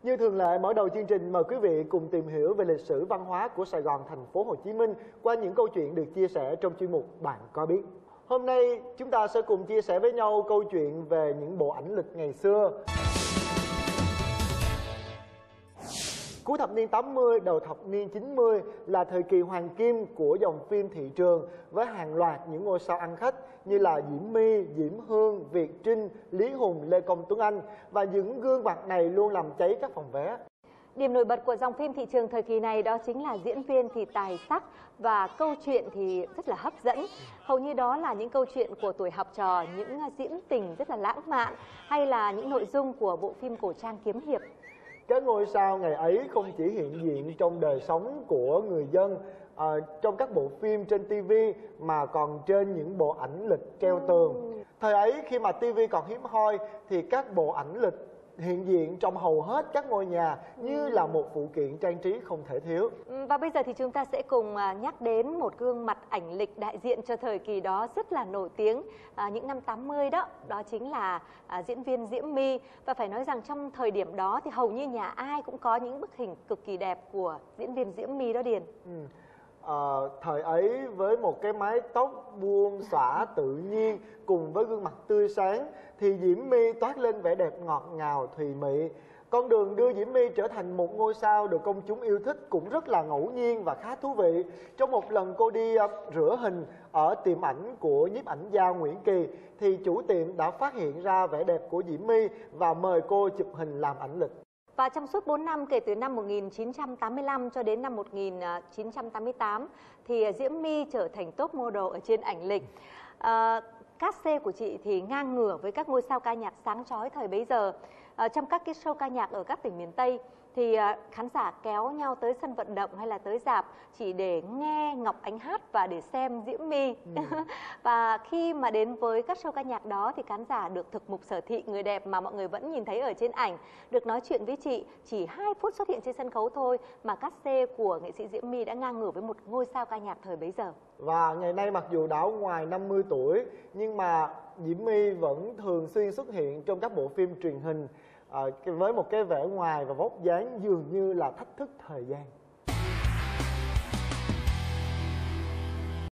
Như thường lệ, mở đầu chương trình mời quý vị cùng tìm hiểu về lịch sử văn hóa của Sài Gòn, thành phố Hồ Chí Minh qua những câu chuyện được chia sẻ trong chuyên mục Bạn có biết. Hôm nay chúng ta sẽ cùng chia sẻ với nhau câu chuyện về những bộ ảnh lịch ngày xưa. Cuối thập niên 80, đầu thập niên 90 là thời kỳ hoàng kim của dòng phim thị trường với hàng loạt những ngôi sao ăn khách như là Diễm My, Diễm Hương, Việt Trinh, Lý Hùng, Lê Công Tuấn Anh, và những gương mặt này luôn làm cháy các phòng vé. Điểm nổi bật của dòng phim thị trường thời kỳ này đó chính là diễn viên thì tài sắc và câu chuyện thì rất là hấp dẫn. Hầu như đó là những câu chuyện của tuổi học trò, những diễn tình rất là lãng mạn, hay là những nội dung của bộ phim cổ trang kiếm hiệp. Các ngôi sao ngày ấy không chỉ hiện diện trong đời sống của người dân, trong các bộ phim trên TV mà còn trên những bộ ảnh lịch treo tường. Thời ấy khi mà TV còn hiếm hoi thì các bộ ảnh lịch hiện diện trong hầu hết các ngôi nhà như là một phụ kiện trang trí không thể thiếu. Và bây giờ thì chúng ta sẽ cùng nhắc đến một gương mặt ảnh lịch đại diện cho thời kỳ đó rất là nổi tiếng những năm 80 đó. Đó chính là diễn viên Diễm My. Và phải nói rằng trong thời điểm đó thì hầu như nhà ai cũng có những bức hình cực kỳ đẹp của diễn viên Diễm My đó Điền. Thời ấy với một cái mái tóc buông xõa tự nhiên cùng với gương mặt tươi sáng thì Diễm My toát lên vẻ đẹp ngọt ngào thùy mị. Con đường đưa Diễm My trở thành một ngôi sao được công chúng yêu thích cũng rất là ngẫu nhiên và khá thú vị. Trong một lần cô đi rửa hình ở tiệm ảnh của nhiếp ảnh gia Nguyễn Kỳ thì chủ tiệm đã phát hiện ra vẻ đẹp của Diễm My và mời cô chụp hình làm ảnh lịch. Và trong suốt 4 năm kể từ năm 1985 cho đến năm 1988 thì Diễm My trở thành top model ở trên ảnh lịch. Cát xê của chị thì ngang ngửa với các ngôi sao ca nhạc sáng chói thời bấy giờ. Trong các cái show ca nhạc ở các tỉnh miền Tây thì khán giả kéo nhau tới sân vận động hay là tới rạp chỉ để nghe Ngọc Ánh hát và để xem Diễm My. Và khi mà đến với các show ca nhạc đó thì khán giả được thực mục sở thị người đẹp mà mọi người vẫn nhìn thấy ở trên ảnh, được nói chuyện với chị. Chỉ 2 phút xuất hiện trên sân khấu thôi mà cát xê của nghệ sĩ Diễm My đã ngang ngửa với một ngôi sao ca nhạc thời bấy giờ. Và ngày nay mặc dù đã ngoài 50 tuổi nhưng mà Diễm My vẫn thường xuyên xuất hiện trong các bộ phim truyền hình với một cái vẻ ngoài và vóc dáng dường như là thách thức thời gian.